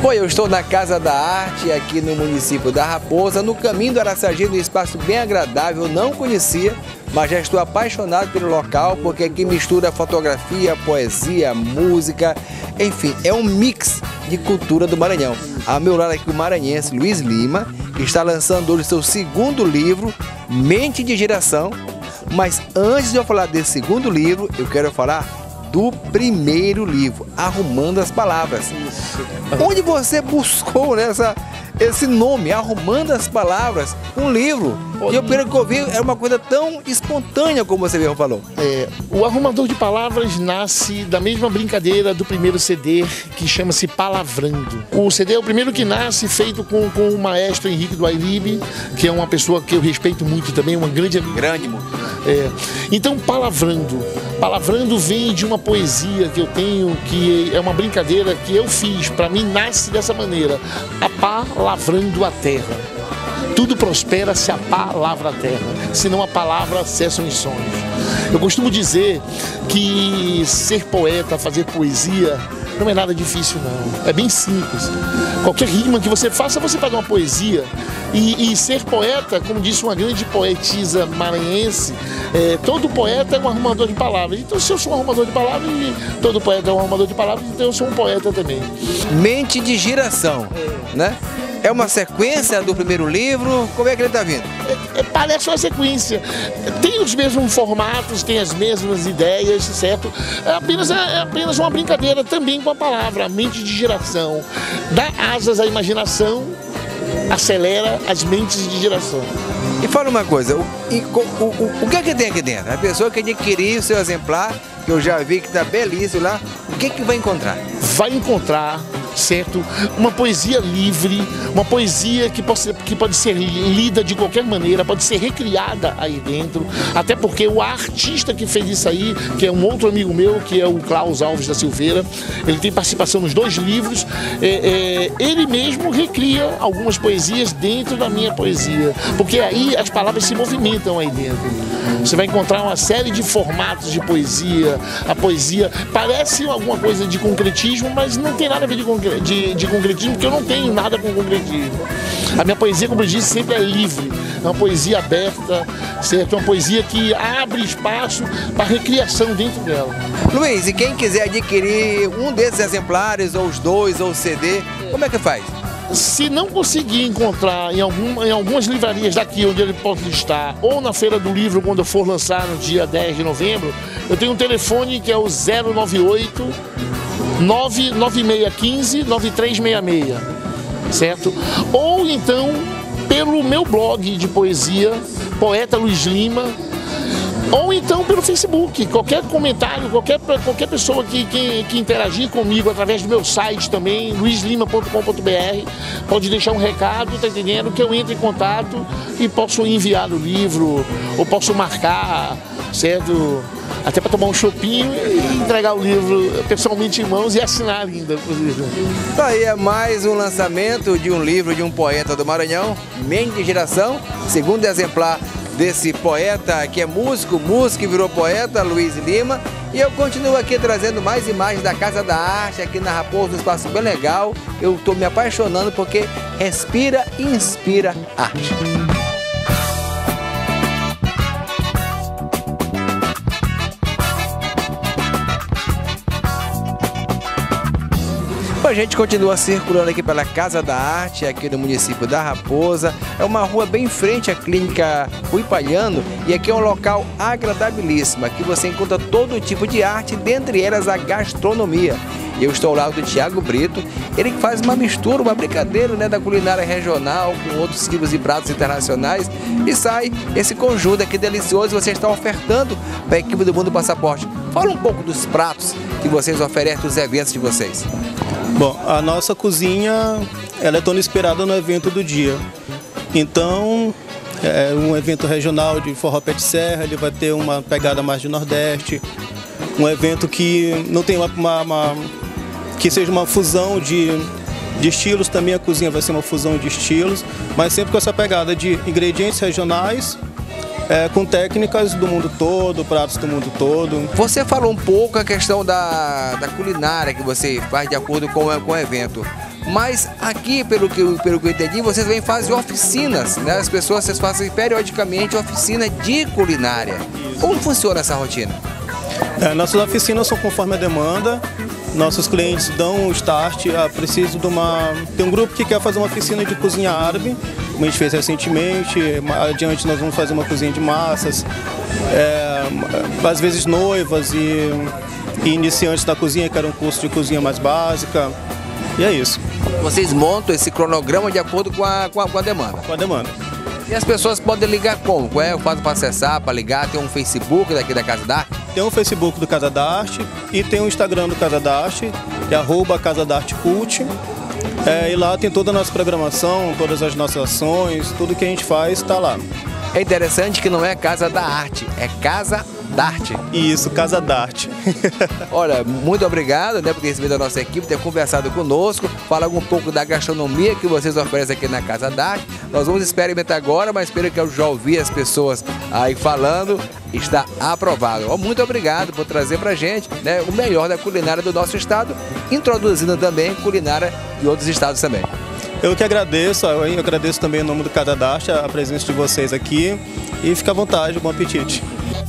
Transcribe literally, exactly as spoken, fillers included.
Bom, eu estou na Casa da Arte, aqui no município da Raposa, no caminho do Araçagi, num espaço bem agradável, não conhecia, mas já estou apaixonado pelo local, porque aqui mistura fotografia, poesia, música, enfim, é um mix de cultura do Maranhão. Ao meu lado aqui o maranhense Luiz Lima, que está lançando hoje seu segundo livro, Mente de Giração. Mas antes de eu falar desse segundo livro, eu quero falar do primeiro livro, Arrumando as Palavras. Isso. Onde você buscou nessa, esse nome, Arrumando as Palavras, um livro? E eu, pelo que eu vi, é uma coisa tão espontânea como você mesmo falou. É, o Arrumador de Palavras nasce da mesma brincadeira do primeiro C D, que chama-se Palavrando. O C D é o primeiro que nasce, feito com, com o maestro Henrique do Ailibe, que é uma pessoa que eu respeito muito também, uma grande amiga. Grande, é. Então, Palavrando. Palavrando vem de uma poesia que eu tenho, que é uma brincadeira que eu fiz. Para mim, nasce dessa maneira: a pá lavrando a terra. Tudo prospera se a pá lavra a terra, senão a palavra cessam os sonhos. Eu costumo dizer que ser poeta, fazer poesia, não é nada difícil não, é bem simples. Qualquer rima que você faça, você faz uma poesia. E, e ser poeta, como disse uma grande poetisa maranhense, é, todo poeta é um arrumador de palavras. Então, se eu sou um arrumador de palavras, e todo poeta é um arrumador de palavras, então eu sou um poeta também. Mente de Giração, né? É uma sequência do primeiro livro? Como é que ele está vindo? É, é, parece uma sequência. Tem os mesmos formatos, tem as mesmas ideias, certo? É apenas, é apenas uma brincadeira também com a palavra, a mente de giração. Dá asas à imaginação, acelera as mentes de giração. E fala uma coisa, o, o, o, o que é que tem aqui dentro? A pessoa que adquirir o seu exemplar, que eu já vi que está belíssimo lá, o que é que vai encontrar? Vai encontrar, certo, uma poesia livre, uma poesia que pode, ser, que pode ser lida de qualquer maneira, pode ser recriada aí dentro, até porque o artista que fez isso aí, que é um outro amigo meu, que é o Klaus Alves da Silveira, ele tem participação nos dois livros, é, é, ele mesmo recria algumas poesias dentro da minha poesia, porque aí as palavras se movimentam aí dentro. Você vai encontrar uma série de formatos de poesia, a poesia parece alguma coisa de concretismo, mas não tem nada a ver de concretismo. De, de concretismo, porque eu não tenho nada com concretismo. A minha poesia, como eu disse, sempre é livre. É uma poesia aberta, certo? É uma poesia que abre espaço para recriação dentro dela. Luiz, e quem quiser adquirir um desses exemplares, ou os dois, ou o C D, como é que faz? Se não conseguir encontrar em, algum, em algumas livrarias daqui onde ele pode estar, ou na Feira do Livro, quando eu for lançar no dia dez de novembro, eu tenho um telefone que é o zero nove oito, nove nove seis um cinco, nove três seis seis, certo? Ou então pelo meu blog de poesia, Poeta Luiz Lima, ou então pelo Facebook. Qualquer comentário, qualquer, qualquer pessoa que, que, que interagir comigo através do meu site também, luiz lima ponto com ponto br, pode deixar um recado, tá entendendo? Que eu entre em contato e posso enviar o livro, ou posso marcar, certo? Até para tomar um chopinho e entregar o livro pessoalmente em mãos e assinar ainda. Tá aí, é mais um lançamento de um livro de um poeta do Maranhão, Mente de Giração, segundo exemplar desse poeta que é músico, músico e virou poeta, Luiz Lima. E eu continuo aqui trazendo mais imagens da Casa da Arte, aqui na Raposa, um espaço bem legal. Eu estou me apaixonando porque respira e inspira arte. A gente continua circulando aqui pela Casa da Arte, aqui no município da Raposa. É uma rua bem em frente à clínica Rui Palhano e aqui é um local agradabilíssimo. Aqui você encontra todo tipo de arte, dentre elas a gastronomia. Eu estou ao lado do Thiago Brito, ele faz uma mistura, uma brincadeira, né, da culinária regional com outros tipos de pratos internacionais e sai esse conjunto aqui delicioso. Você está ofertando para a equipe do Mundo Passaporte. Fala um pouco dos pratos que vocês oferecem nos eventos de vocês. Bom, a nossa cozinha ela é toda inspirada no evento do dia. Então, é um evento regional de forró pé de serra, ele vai ter uma pegada mais de Nordeste. Um evento que não tem uma, uma, uma que seja uma fusão de, de estilos, também a cozinha vai ser uma fusão de estilos, mas sempre com essa pegada de ingredientes regionais, É, com técnicas do mundo todo, pratos do mundo todo. Você falou um pouco a questão da, da culinária que você faz de acordo com, com o evento, Mas aqui, pelo que, eu, pelo que eu entendi, vocês vêm fazer oficinas, né? As pessoas, vocês fazem periodicamente oficina de culinária. Como funciona essa rotina? É, nossas oficinas são conforme a demanda. Nossos clientes dão um start, ah, preciso de uma... Tem um grupo que quer fazer uma oficina de cozinha árabe, como a gente fez recentemente. Adiante nós vamos fazer uma cozinha de massas, é, às vezes noivas e, e iniciantes da cozinha, que era um curso de cozinha mais básica. E é isso. Vocês montam esse cronograma de acordo com a, com a, com a demanda? Com a demanda. E as pessoas podem ligar como? Qual é? Eu faço para acessar, para ligar? Tem um Facebook daqui da Casa da Arte? Tem um Facebook do Casa da Arte e tem um Instagram do Casa da Arte, que é arroba Casa da Arte Cult. É, e lá tem toda a nossa programação, todas as nossas ações, tudo que a gente faz está lá. É interessante que não é Casa da Arte, é Casa da Arte. Isso, Casa da Arte. Olha, muito obrigado, né, por ter recebido a nossa equipe, ter conversado conosco, falar um pouco da gastronomia que vocês oferecem aqui na Casa da Arte. Nós vamos experimentar agora, mas pelo que eu já ouvi as pessoas aí falando, está aprovado. Muito obrigado por trazer pra gente, né, o melhor da culinária do nosso estado, introduzindo também culinária de outros estados também. Eu que agradeço, eu agradeço também em nome do Casa da Arte a presença de vocês aqui e fica à vontade, bom apetite.